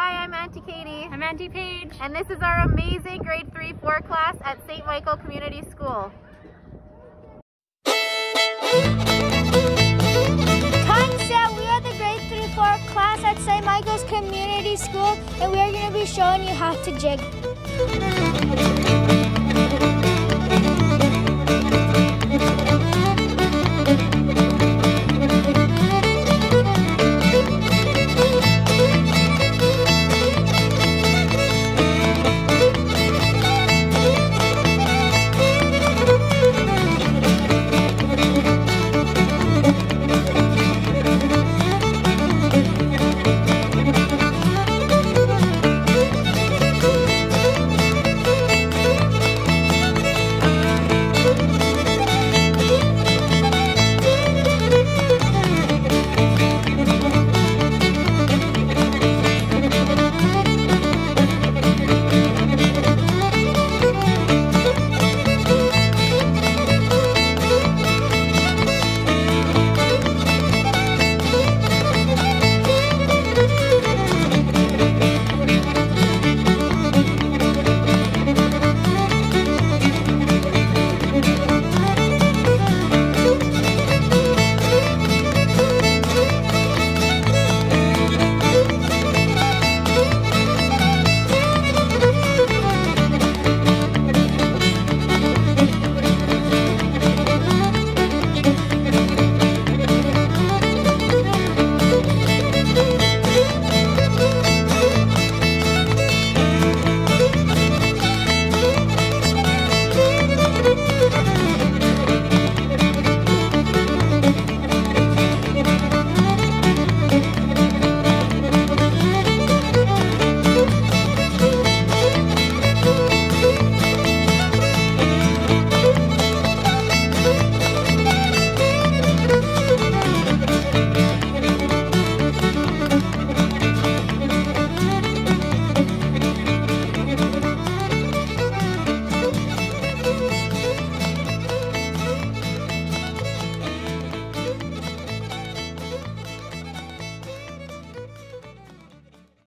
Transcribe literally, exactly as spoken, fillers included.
Hi, I'm Auntie Katie. I'm Auntie Paige. And this is our amazing grade three four class at Saint Michael Community School. Concept, we are the grade three four class at Saint Michael's Community School, and we are going to be showing you how to jig.